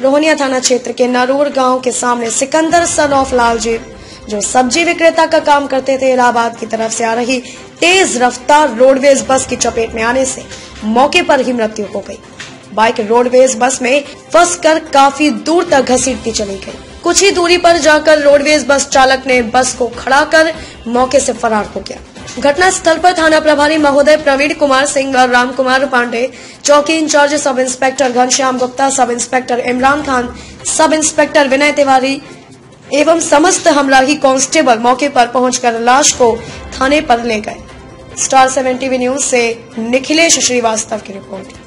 रोहनिया थाना क्षेत्र के नरूर गांव के सामने सिकंदर सन ऑफ लालजीत, जो सब्जी विक्रेता का काम करते थे, इलाहाबाद की तरफ से आ रही तेज रफ्तार रोडवेज बस की चपेट में आने से मौके पर ही मृत्यु हो गई। बाइक रोडवेज बस में फंसकर काफी दूर तक घसीटती चली गई। कुछ ही दूरी पर जाकर रोडवेज बस चालक ने बस को खड़ा कर मौके से फरार हो गया। घटना स्थल पर थाना प्रभारी महोदय प्रवीण कुमार सिंह और राम कुमार पांडे, चौकी in charge sub inspector Ghanshyam Gupta, sub inspector Imran Khan, sub inspector Vinay Tiwari एवं समस्त हमलाही कांस्टेबल मौके पर पहुंचकर लाश को थाने पर ले गए। स्टार 7 टीवी न्यूज से निखिलेश श्रीवास्तव की रिपोर्ट।